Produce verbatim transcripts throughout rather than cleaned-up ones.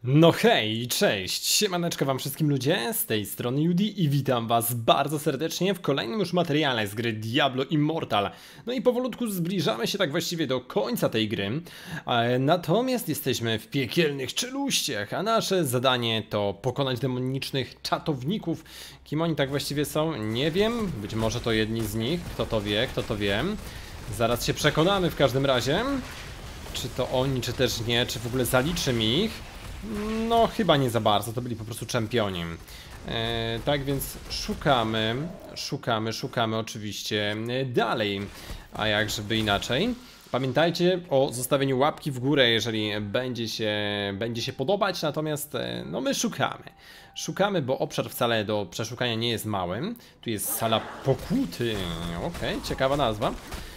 No hej, cześć, siemaneczko wam wszystkim ludzie, z tej strony Yudi i witam was bardzo serdecznie w kolejnym już materiale z gry Diablo Immortal. No i powolutku zbliżamy się tak właściwie do końca tej gry, e, natomiast jesteśmy w piekielnych czeluściach, a nasze zadanie to pokonać demonicznych czatowników. Kim oni tak właściwie są? Nie wiem, być może to jedni z nich, kto to wie, kto to wie. Zaraz się przekonamy w każdym razie, czy to oni, czy też nie, czy w ogóle zaliczy mi ich. No chyba nie za bardzo, to byli po prostu czempioni. e, Tak więc szukamy, szukamy, szukamy oczywiście dalej. A jak żeby inaczej. Pamiętajcie o zostawieniu łapki w górę, jeżeli będzie się, będzie się podobać, natomiast no my szukamy. Szukamy, bo obszar wcale do przeszukania nie jest małym. Tu jest sala pokuty, okej, okay, ciekawa nazwa.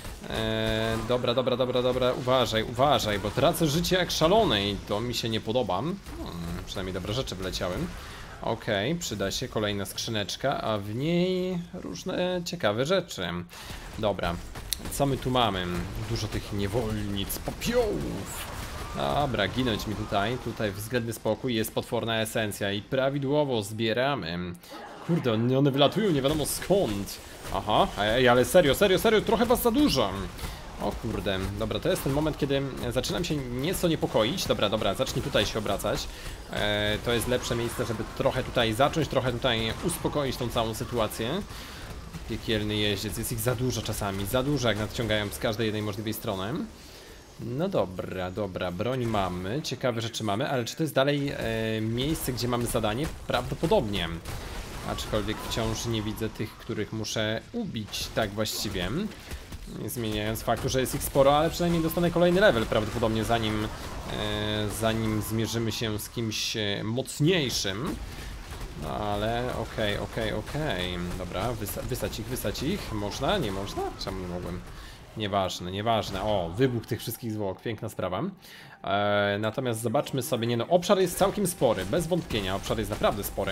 Eee, dobra, dobra, dobra, dobra, uważaj, uważaj, bo tracę życie jak szalone i to mi się nie podoba. Hmm, przynajmniej dobre rzeczy wleciały. Okej, okay, przyda się kolejna skrzyneczka, a w niej różne ciekawe rzeczy. Dobra, co my tu mamy? Dużo tych niewolnic, popiołów. Dobra, ginąć mi tutaj, tutaj względny spokój, jest potworna esencja i prawidłowo zbieramy. Kurde, one wylatują nie wiadomo skąd. Aha, ej, ale serio, serio, serio, trochę was za dużo. O kurde, dobra, to jest ten moment, kiedy zaczynam się nieco niepokoić. Dobra, dobra, zacznij tutaj się obracać. e, To jest lepsze miejsce, żeby trochę tutaj zacząć, trochę tutaj uspokoić tą całą sytuację. Piekielny jeździec, jest ich za dużo czasami, za dużo jak nadciągają z każdej jednej możliwej strony. No dobra, dobra, broń mamy, ciekawe rzeczy mamy, ale czy to jest dalej e, miejsce, gdzie mamy zadanie? Prawdopodobnie. Aczkolwiek wciąż nie widzę tych, których muszę ubić, tak właściwie. Nie zmieniając faktu, że jest ich sporo, ale przynajmniej dostanę kolejny level prawdopodobnie zanim, e, zanim zmierzymy się z kimś mocniejszym. No ale okej, okay, okej, okay, okej. Okay. Dobra, wysa wysać ich, wysać ich. Można? Nie można? Czemu nie mogłem? Nieważne, nieważne. O, wybuch tych wszystkich zwłok, piękna sprawa. E, natomiast zobaczmy sobie, nie no, obszar jest całkiem spory, bez wątpienia, obszar jest naprawdę spory.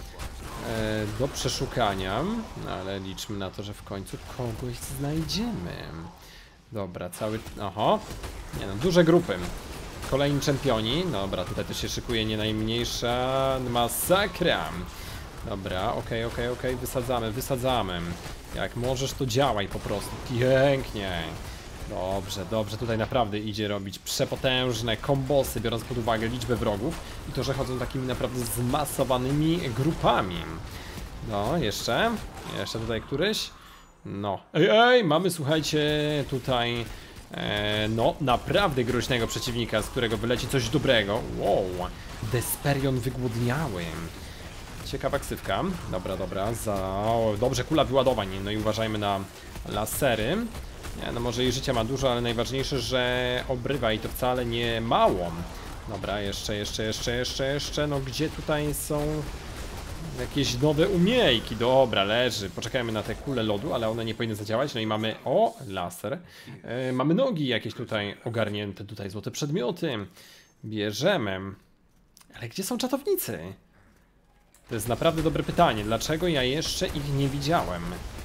Do przeszukania, ale liczmy na to, że w końcu kogoś znajdziemy. Dobra, cały... Oho, nie no, duże grupy. Kolejni czempioni, dobra, tutaj też się szykuje nie najmniejsza masakra. Dobra, okej, okej, okej, wysadzamy, wysadzamy. Jak możesz, to działaj po prostu, pięknie. Dobrze, dobrze, tutaj naprawdę idzie robić przepotężne kombosy, biorąc pod uwagę liczbę wrogów i to, że chodzą takimi naprawdę zmasowanymi grupami. No, jeszcze, jeszcze tutaj któryś. No, ej, ej, mamy, słuchajcie, tutaj e, no, naprawdę groźnego przeciwnika, z którego wyleci coś dobrego. Wow, Desperion wygłodniały. Ciekawa ksywka. Dobra, dobra, za... O, dobrze, kula wyładowań, no i uważajmy na lasery. Nie, no może i życia ma dużo, ale najważniejsze, że obrywa i to wcale nie mało. Dobra, jeszcze, jeszcze, jeszcze, jeszcze, jeszcze, no gdzie tutaj są jakieś nowe umiejki? Dobra, leży, poczekajmy na te kule lodu, ale one nie powinny zadziałać. No i mamy, o, laser. Yy, mamy nogi jakieś tutaj ogarnięte, tutaj złote przedmioty. Bierzemy. Ale gdzie są czatownicy? To jest naprawdę dobre pytanie, dlaczego ja jeszcze ich nie widziałem?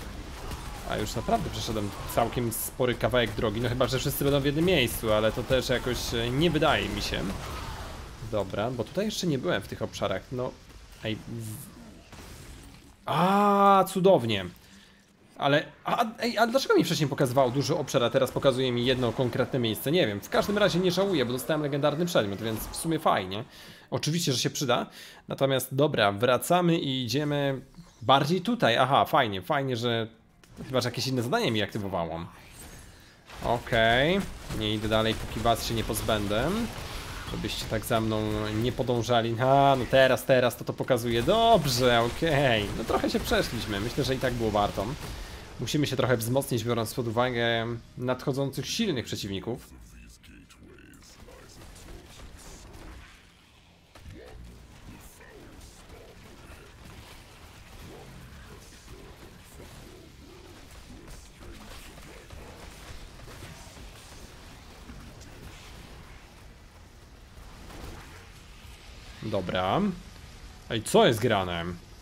A już naprawdę przeszedłem całkiem spory kawałek drogi, no chyba, że wszyscy będą w jednym miejscu, ale to też jakoś nie wydaje mi się. Dobra, bo tutaj jeszcze nie byłem w tych obszarach, no... Ej... A, cudownie. Ale... A, ej, a dlaczego mi wcześniej pokazywało duży obszar, a teraz pokazuje mi jedno konkretne miejsce? Nie wiem, w każdym razie nie żałuję, bo dostałem legendarny przedmiot, więc w sumie fajnie. Oczywiście, że się przyda. Natomiast dobra, wracamy i idziemy bardziej tutaj. Aha, fajnie, fajnie, że... Chyba, że jakieś inne zadanie mi aktywowało. Okej, okay. Nie idę dalej, póki was się nie pozbędę. Żebyście tak za mną nie podążali. A, no teraz, teraz to to pokazuje. Dobrze, okej. Okay. No trochę się przeszliśmy. Myślę, że i tak było warto. Musimy się trochę wzmocnić, biorąc pod uwagę nadchodzących silnych przeciwników. Dobra. Ej, co jest grane?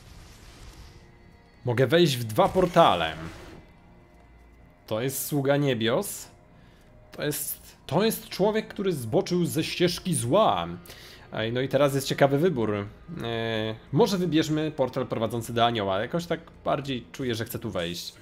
Mogę wejść w dwa portale. To jest sługa niebios. To jest... To jest człowiek, który zboczył ze ścieżki zła. Ej, no i teraz jest ciekawy wybór. Eee, może wybierzmy portal prowadzący do anioła. Jakoś tak bardziej czuję, że chcę tu wejść.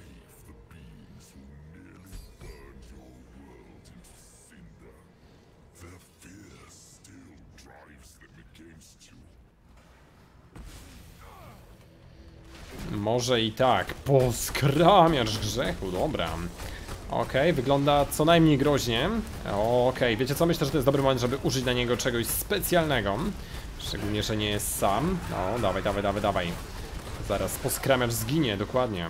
Może i tak. Poskramiacz grzechu, dobra. Okej, okay, wygląda co najmniej groźnie. Okej, okay, wiecie co? Myślę, że to jest dobry moment, żeby użyć na niego czegoś specjalnego. Szczególnie, że nie jest sam. No, dawaj, dawaj, dawaj, dawaj. Zaraz poskramiacz zginie, dokładnie.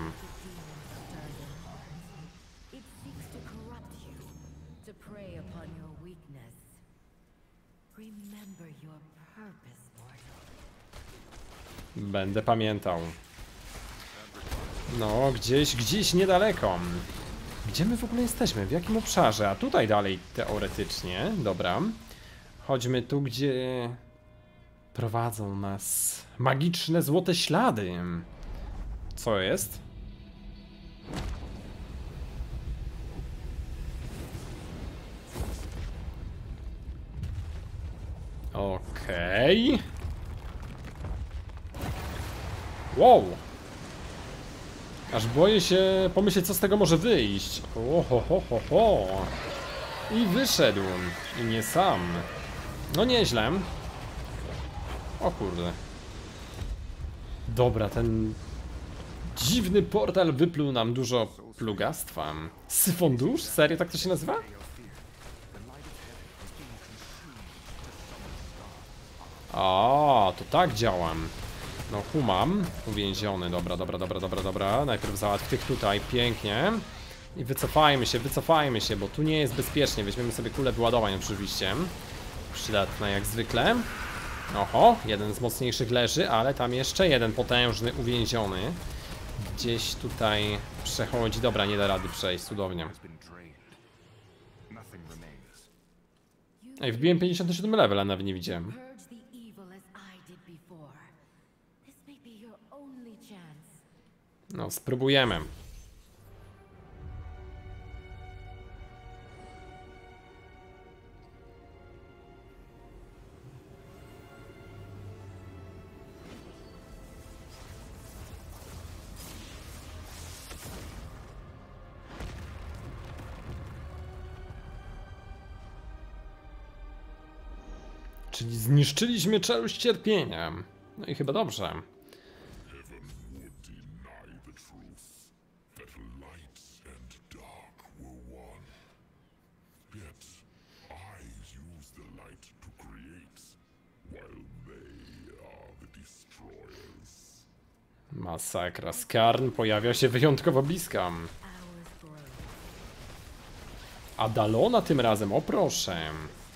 Będę pamiętał. No, gdzieś, gdzieś niedaleko. Gdzie my w ogóle jesteśmy? W jakim obszarze? A tutaj dalej teoretycznie. Dobra. Chodźmy tu, gdzie prowadzą nas magiczne złote ślady. Co jest? Okej. Okay. Wow. Aż boję się pomyśleć, co z tego może wyjść. O, ho, ho, ho, ho. I wyszedł. I nie sam. No nieźle. O kurde. Dobra, ten dziwny portal wypluł nam dużo plugastwa. Syfondusz? Serio, tak to się nazywa? A, to tak działam. No humam, uwięziony, dobra, dobra, dobra, dobra, dobra. Najpierw załatw tych tutaj, pięknie. I wycofajmy się, wycofajmy się, bo tu nie jest bezpiecznie. Weźmiemy sobie kulę wyładowań oczywiście. Przydatna jak zwykle. Oho, jeden z mocniejszych leży, ale tam jeszcze jeden potężny uwięziony. Gdzieś tutaj przechodzi, dobra, nie da rady przejść, cudownie. Ej, wbiłem pięćdziesiąty siódmy level, a nawet nie widziałem. No, spróbujemy. Czyli zniszczyliśmy czeluść cierpienia. No i chyba dobrze. Masakra. Skarn pojawia się wyjątkowo blisko. Adalona tym razem, o proszę.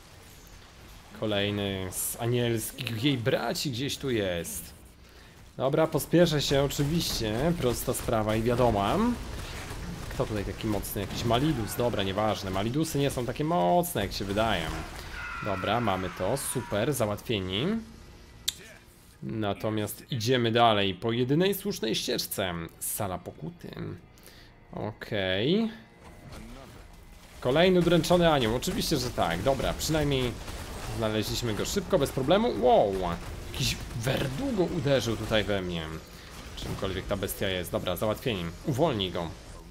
Kolejny z anielskich jej braci gdzieś tu jest. Dobra, pospieszę się oczywiście. Prosta sprawa i wiadoma. Kto tutaj taki mocny? Jakiś Malidus. Dobra, nieważne. Malidusy nie są takie mocne, jak się wydaje. Dobra, mamy to. Super, załatwieni. Natomiast idziemy dalej po jedynej słusznej ścieżce. Sala pokuty. Okej. Okay. Kolejny udręczony anioł. Oczywiście, że tak. Dobra, przynajmniej znaleźliśmy go szybko, bez problemu. Wow, jakiś Verdugo uderzył tutaj we mnie. Czymkolwiek ta bestia jest. Dobra, załatwieni. Uwolnij go.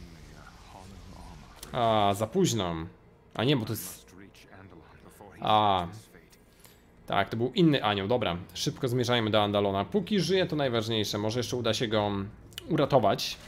A, za późno. A nie, bo to jest... A... Tak, to był inny anioł, dobra. Szybko zmierzajmy do Andalona. Póki żyje, to najważniejsze. Może jeszcze uda się go uratować.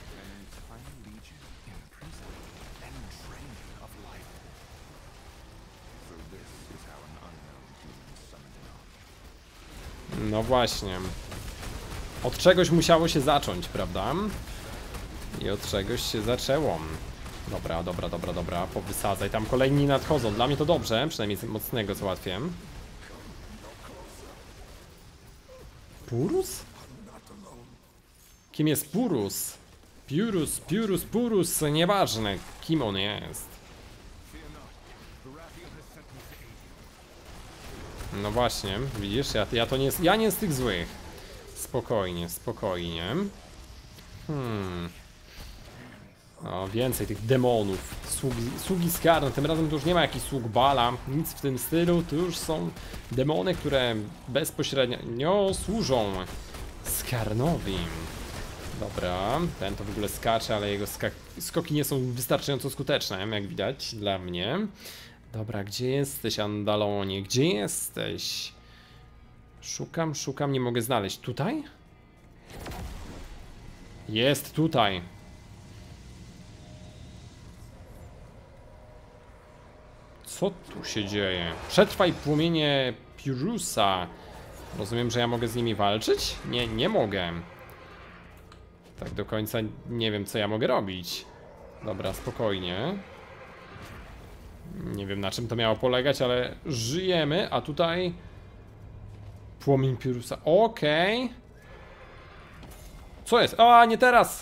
No właśnie. Od czegoś musiało się zacząć, prawda? I od czegoś się zaczęło. Dobra, dobra, dobra, dobra. Powysadzaj. Tam kolejni nadchodzą. Dla mnie to dobrze. Przynajmniej mocnego załatwię. Purus? Kim jest Purus? Purus, Purus, Purus. Nieważne, kim on jest. No właśnie, widzisz, ja, ja to nie, ja nie z tych złych. Spokojnie, spokojnie. Hmm. O, więcej tych demonów. Sługi, sługi Skarn. Tym razem to już nie ma jakichś sług Bala. Nic w tym stylu. To już są demony, które bezpośrednio służą Skarnowi. Dobra, ten to w ogóle skacze, ale jego skak skoki nie są wystarczająco skuteczne, jak widać, dla mnie. Dobra, gdzie jesteś, Andalonie? Gdzie jesteś? Szukam, szukam, nie mogę znaleźć. Tutaj? Jest tutaj. Co tu się dzieje? Przetrwaj płomienie Pirusa. Rozumiem, że ja mogę z nimi walczyć? Nie, nie mogę. Tak do końca nie wiem, co ja mogę robić. Dobra, spokojnie. Nie wiem, na czym to miało polegać, ale żyjemy, a tutaj płomień Pirusa. Okej. Okay. Co jest? A, nie teraz!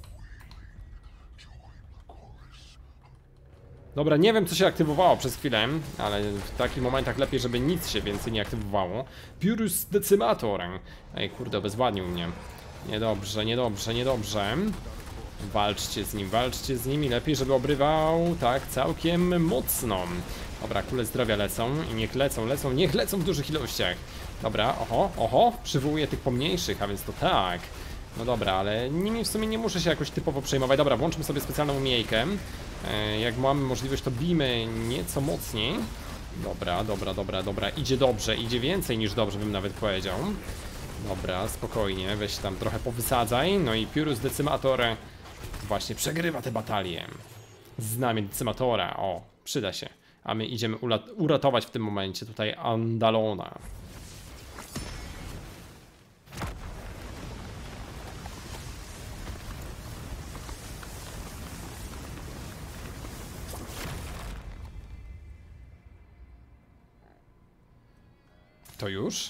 Dobra, nie wiem, co się aktywowało przez chwilę, ale w takich momentach lepiej, żeby nic się więcej nie aktywowało. Pyrus Decimator. Ej, kurde, obezwładnił mnie. Niedobrze, niedobrze, niedobrze. Walczcie z nim, walczcie z nim i lepiej, żeby obrywał tak całkiem mocno. Dobra, kule zdrowia lecą i niech lecą, lecą, niech lecą w dużych ilościach. Dobra, oho, oho, przywołuję tych pomniejszych, a więc to tak. No dobra, ale nimi w sumie nie muszę się jakoś typowo przejmować. Dobra, włączmy sobie specjalną umiejkę. e, Jak mamy możliwość, to bijmy nieco mocniej. Dobra, dobra, dobra, dobra, idzie dobrze, idzie więcej niż dobrze, bym nawet powiedział. Dobra, spokojnie, weź tam trochę powysadzaj. No i Pyrus Decimator właśnie przegrywa te batalie. Znamie Decimatora, o, przyda się. A my idziemy uratować w tym momencie tutaj Andalona. To już?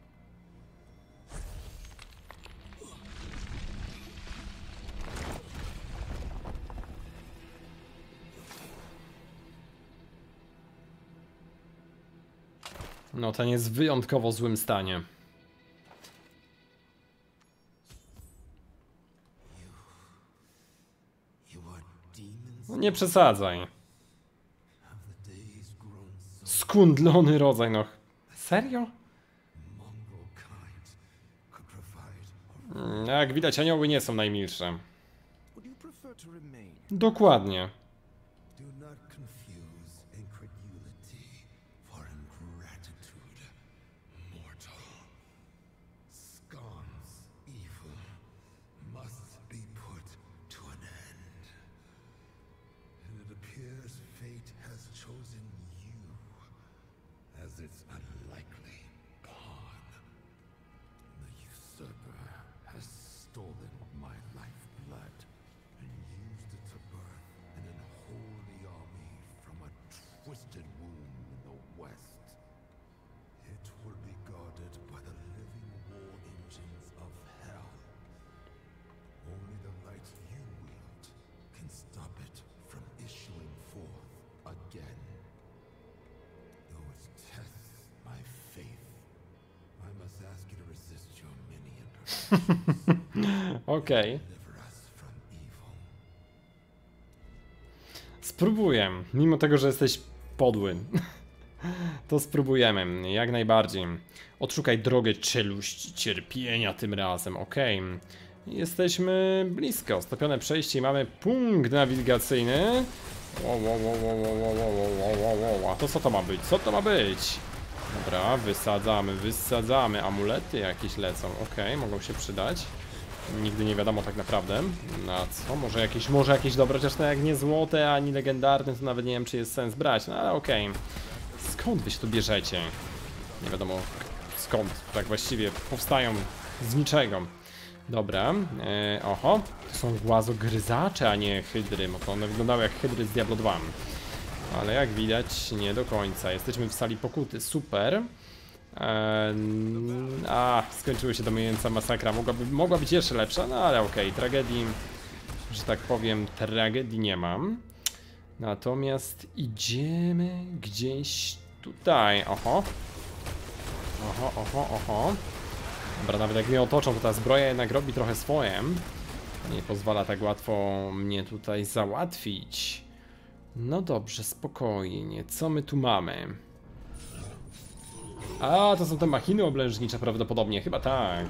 No, ten jest w wyjątkowo złym stanie. No, nie przesadzaj. Skundlony rodzaj, no. Serio? Jak widać, anioły nie są najmilsze. Dokładnie. Okej. Okay. Spróbuję, mimo tego, że jesteś podły. To spróbujemy, jak najbardziej. Odszukaj drogę czeluści cierpienia tym razem, okej. Okay. Jesteśmy blisko, stopione przejście i mamy punkt nawigacyjny. Wow, wow, wow, wow, wow, wow, wow, wow, wow. A to co to ma być? Co to ma być? Dobra, wysadzamy, wysadzamy. Amulety jakieś lecą, okej, okay, mogą się przydać. Nigdy nie wiadomo tak naprawdę na co, może jakieś, może jakieś dobre, chociaż to jak nie złote, ani legendarne, to nawet nie wiem, czy jest sens brać, no ale okej. Okay. Skąd wy się tu bierzecie? Nie wiadomo skąd, tak właściwie powstają z niczego. Dobra, e, oho, to są głazogryzacze, a nie hydry, bo to one wyglądały jak hydry z Diablo dwa. Ale jak widać, nie do końca. Jesteśmy w sali pokuty, super. Eee, a, skończyła się domijająca masakra. Mogłaby, mogła być jeszcze lepsza, no ale okej, okay. Tragedii, że tak powiem, tragedii nie mam. Natomiast idziemy gdzieś tutaj. Oho. Oho, oho, oho. Dobra, nawet jak mnie otoczą, to ta zbroja jednak robi trochę swoje. Nie pozwala tak łatwo mnie tutaj załatwić. No dobrze, spokojnie. Co my tu mamy? A, to są te machiny oblężnicze prawdopodobnie, chyba tak.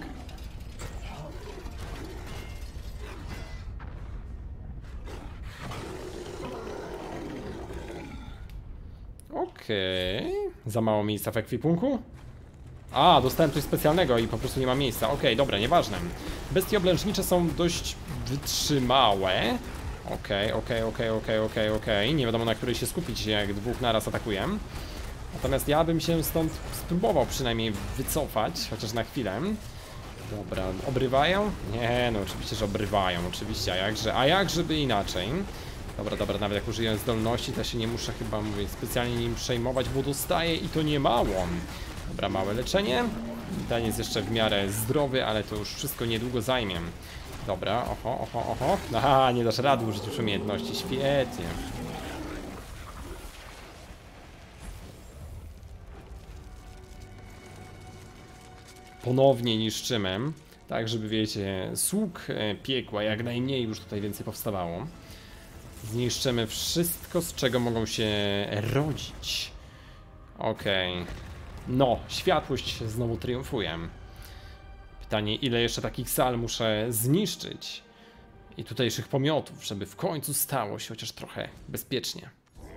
Okej. Okay. Za mało miejsca w ekwipunku? A, dostałem coś specjalnego i po prostu nie ma miejsca. Okej, okay, dobra, nieważne. Bestie oblężnicze są dość wytrzymałe. Okej, okej, okej, okej, okej, okej. Nie wiadomo, na której się skupić, jak dwóch naraz atakuję. Natomiast ja bym się stąd spróbował przynajmniej wycofać, chociaż na chwilę. Dobra, obrywają? Nie, no oczywiście, że obrywają, oczywiście, a jakże, a jak żeby inaczej. Dobra, dobra, nawet jak użyję zdolności, to się nie muszę chyba, mówię, specjalnie nim przejmować, bo dostaję i to nie mało. Dobra, małe leczenie. Ten jest jeszcze w miarę zdrowy, ale to już wszystko niedługo zajmie. Dobra, oho, oho, oho. Aha, nie dasz rady użyć już umiejętności, świetnie. Ponownie niszczymy, tak żeby wiecie, sług piekła jak najmniej już tutaj więcej powstawało. Zniszczymy wszystko, z czego mogą się rodzić. Okej. Okay. No, światłość znowu triumfuje. Pytanie, ile jeszcze takich sal muszę zniszczyć i tutejszych pomiotów, żeby w końcu stało się chociaż trochę bezpiecznie.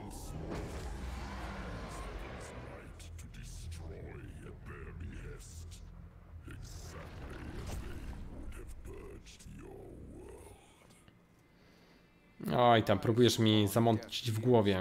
Oj, tam próbujesz mi zamącić w głowie.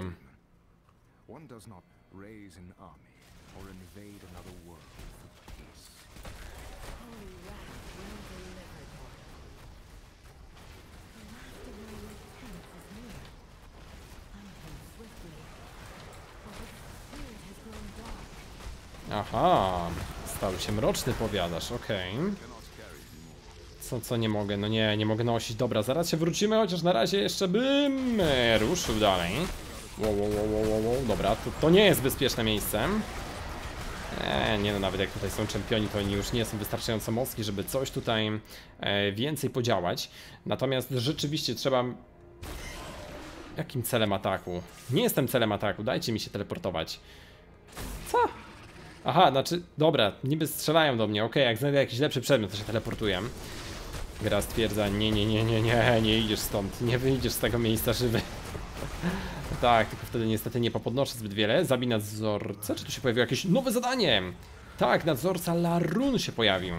Aha, stał się mroczny, powiadasz, okej. Okay. Co, co nie mogę? No nie, nie mogę nosić. Dobra, zaraz się wrócimy, chociaż na razie jeszcze bym ruszył dalej. Wow, wow, wow, wow, wow. Dobra, to, to nie jest bezpieczne miejsce. E, nie no, nawet jak tutaj są czempioni, to oni już nie są wystarczająco mocni, żeby coś tutaj e, więcej podziałać. Natomiast rzeczywiście trzeba... Jakim celem ataku? Nie jestem celem ataku, dajcie mi się teleportować. Co? Aha, znaczy, dobra, niby strzelają do mnie, okej, okay, jak znajdę jakiś lepszy przedmiot, to się teleportuję. Gra stwierdza, nie, nie, nie, nie, nie, nie idziesz stąd, nie wyjdziesz z tego miejsca żywy. Tak, tylko wtedy niestety nie popodnoszę zbyt wiele. Zabij nadzorcę, czy tu się pojawiło jakieś nowe zadanie? Tak, nadzorca Larun się pojawił.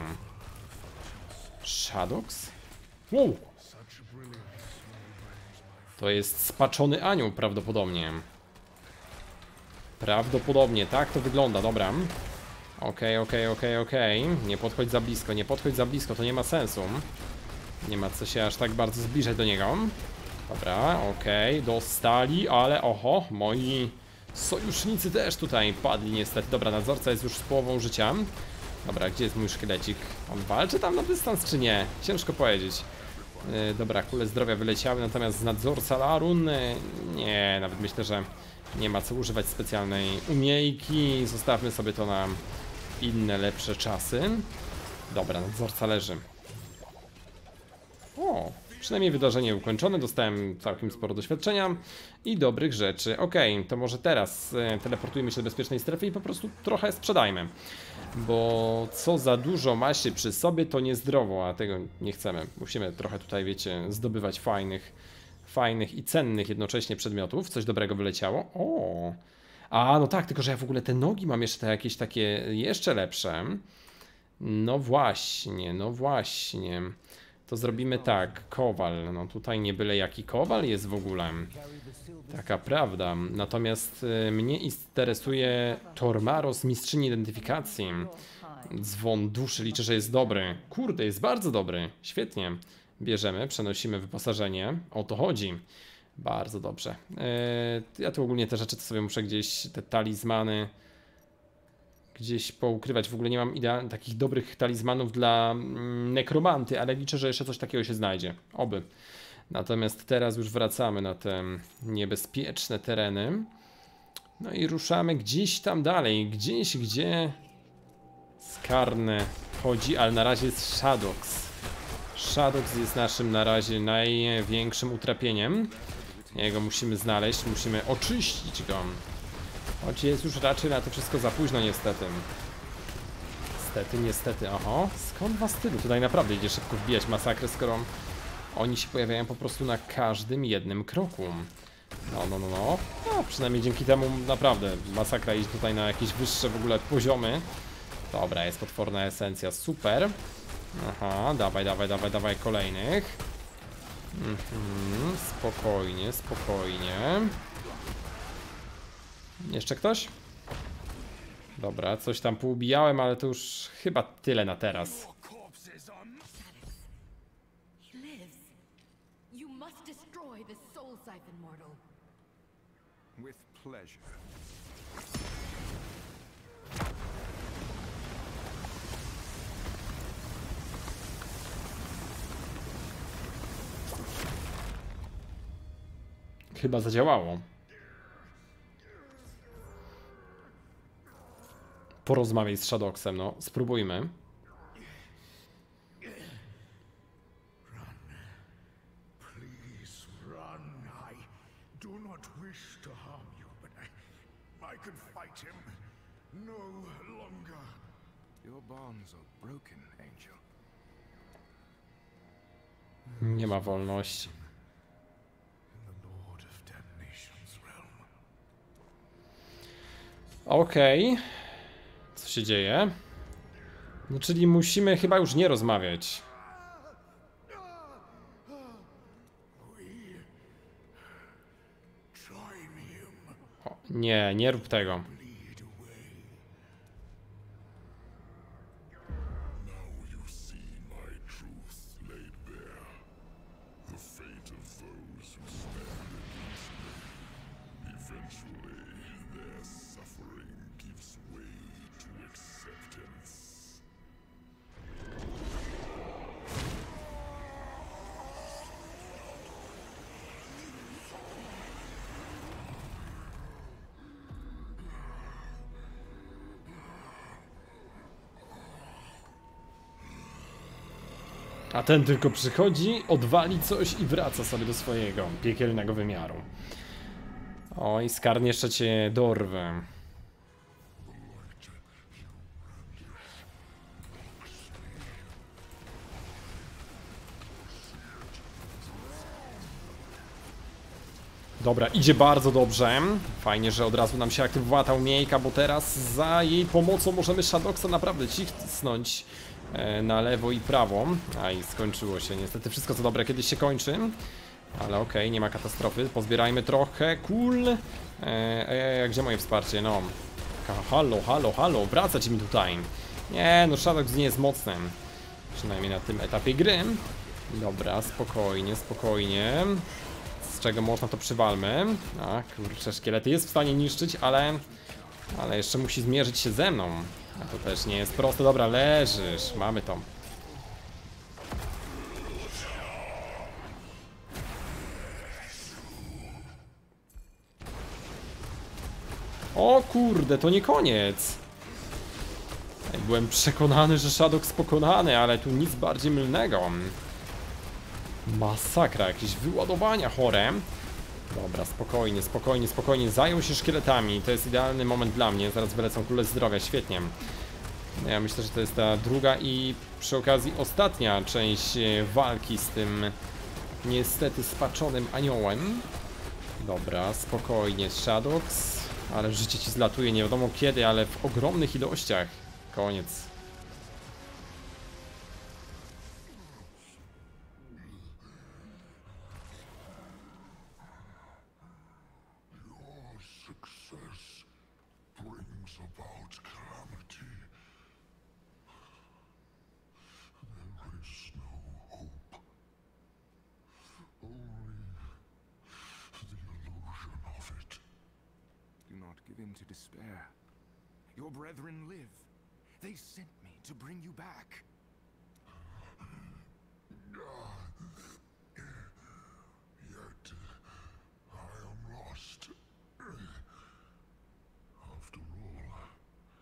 Shadows? Wow. To jest spaczony anioł prawdopodobnie. Prawdopodobnie, tak to wygląda, dobra. Okej, okej, okej, okej. Nie podchodź za blisko, nie podchodź za blisko, to nie ma sensu. Nie ma co się aż tak bardzo zbliżać do niego. Dobra, okej, dostali, ale oho, moi sojusznicy też tutaj padli niestety. Dobra, nadzorca jest już z połową życia. Dobra, gdzie jest mój szkielecik? On walczy tam na dystans czy nie? Ciężko powiedzieć. Yy, dobra, kule zdrowia wyleciały, natomiast nadzorca Larun, yy, nie, nawet myślę, że nie ma co używać specjalnej umiejki. Zostawmy sobie to na inne, lepsze czasy. Dobra, nadzorca leży. O, przynajmniej wydarzenie ukończone. Dostałem całkiem sporo doświadczenia i dobrych rzeczy. Okej, okay, to może teraz e, teleportujmy się do bezpiecznej strefy i po prostu trochę sprzedajmy. Bo co za dużo ma się przy sobie, to niezdrowo, a tego nie chcemy. Musimy trochę tutaj, wiecie, zdobywać fajnych, fajnych i cennych jednocześnie przedmiotów. Coś dobrego wyleciało. O! A, no tak, tylko że ja w ogóle te nogi mam jeszcze te jakieś takie jeszcze lepsze. No właśnie, no właśnie. To zrobimy tak, kowal, no tutaj nie byle jaki kowal jest w ogóle. Taka prawda. Natomiast y, mnie interesuje Tormaros, mistrzyni identyfikacji. Dzwon duszy, liczę, że jest dobry. Kurde, jest bardzo dobry. Świetnie. Bierzemy, przenosimy wyposażenie. O to chodzi. Bardzo dobrze. Y, ja tu ogólnie te rzeczy to sobie muszę gdzieś, te talizmany gdzieś poukrywać. W ogóle nie mam idealnych, takich dobrych talizmanów dla mm, nekromanty, ale liczę, że jeszcze coś takiego się znajdzie. Oby. Natomiast teraz już wracamy na te niebezpieczne tereny. No i ruszamy gdzieś tam dalej. Gdzieś, gdzie Skarne chodzi, ale na razie jest Shadows. Shadox jest naszym na razie największym utrapieniem. Jego musimy znaleźć, musimy oczyścić go. Choć jest już raczej na to wszystko za późno niestety. Niestety, niestety, oho. Skąd was tylu? Tutaj naprawdę idzie szybko wbijać masakrę, skoro oni się pojawiają po prostu na każdym jednym kroku. No, no, no, no. No, przynajmniej dzięki temu naprawdę masakra idzie tutaj na jakieś wyższe w ogóle poziomy. Dobra, jest potworna esencja, super. Aha, dawaj, dawaj, dawaj, dawaj kolejnych. Mhm, spokojnie, spokojnie. Jeszcze ktoś? Dobra, coś tam poubijałem, ale to już chyba tyle na teraz. With pleasure. Chyba zadziałało. Porozmawiaj z Shadowsem, no, spróbujmy. Nie ma wolności. Okej. Okay. Co się dzieje? No, czyli musimy chyba już nie rozmawiać. O, nie, nie rób tego. A ten tylko przychodzi, odwali coś i wraca sobie do swojego piekielnego wymiaru. Oj, Skarn jeszcze cię dorwę. Dobra, idzie bardzo dobrze. Fajnie, że od razu nam się aktywowała ta umiejka, bo teraz za jej pomocą możemy Shadowsa naprawdę cisnąć na lewo i prawo. A i skończyło się. Niestety wszystko co dobre kiedyś się kończy. Ale okej, okay, nie ma katastrofy. Pozbierajmy trochę. Cool. Eee, gdzie moje wsparcie? No. Halo, halo, halo. Wracać mi tutaj. Nie, no Shadows nie jest mocny. Przynajmniej na tym etapie gry. Dobra, spokojnie, spokojnie. Z czego można to przywalmy. A kurczę, szkielety jest w stanie niszczyć, ale... Ale jeszcze musi zmierzyć się ze mną. A to też nie jest proste. Dobra, leżysz. Mamy to. O kurde, to nie koniec. Byłem przekonany, że Shadows pokonany, ale tu nic bardziej mylnego. Masakra, jakieś wyładowania chore. Dobra, spokojnie, spokojnie, spokojnie. Zajął się szkieletami. To jest idealny moment dla mnie. Zaraz wylecą kule zdrowia, świetnie. Ja myślę, że to jest ta druga i przy okazji ostatnia część walki z tym niestety spaczonym aniołem. Dobra, spokojnie, Shadows. Ale życie ci zlatuje nie wiadomo kiedy, ale w ogromnych ilościach. Koniec. To despair. Your brethren live. They sent me to bring you back. Yet I am lost. After all,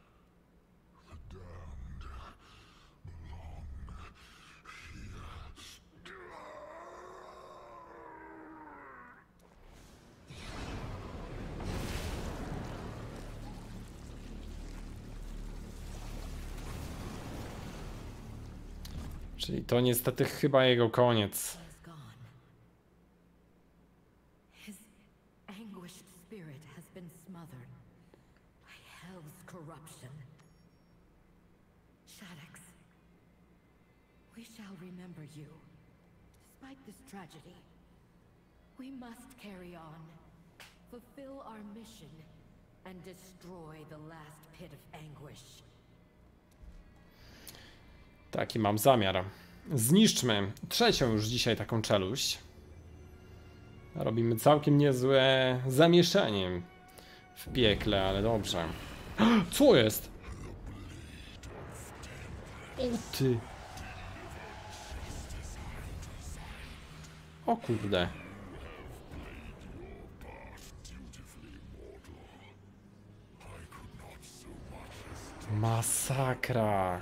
the damned belong here. Czyli to niestety chyba jego koniec. He is gone. His anguished spirit has been smothered by hell's corruption. Shaddix, we shall remember you. Despite this tragedy, we must carry on, fulfill our mission, and destroy the last pit of anguish. Taki mam zamiar. Zniszczmy trzecią już dzisiaj taką czeluść. Robimy całkiem niezłe zamieszanie w piekle, ale dobrze. Co jest? O ty. O kurde. Masakra.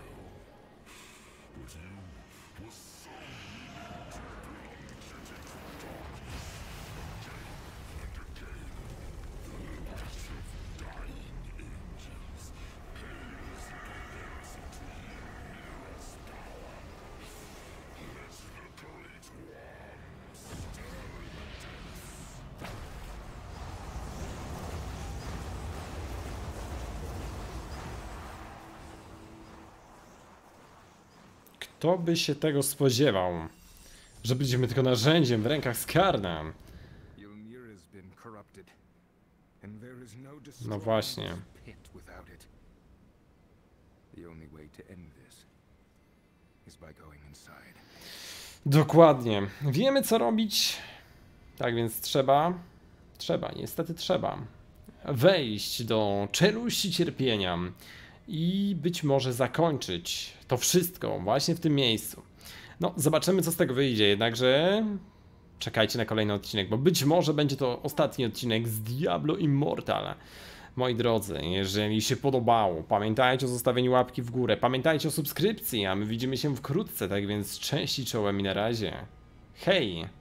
Kto by się tego spodziewał, że będziemy tylko narzędziem w rękach Skarna? Ylnir has been corrupted, and there is no No destroying właśnie. this pit without it. The only way to end this is by going inside. Dokładnie. Wiemy co robić. Tak więc trzeba, trzeba, niestety trzeba wejść do czeluści cierpienia i być może zakończyć to wszystko właśnie w tym miejscu. No, zobaczymy co z tego wyjdzie, jednakże czekajcie na kolejny odcinek, bo być może będzie to ostatni odcinek z Diablo Immortal. Moi drodzy, jeżeli się podobało, pamiętajcie o zostawieniu łapki w górę, pamiętajcie o subskrypcji, a my widzimy się wkrótce, tak więc cześć i czołem i na razie. Hej!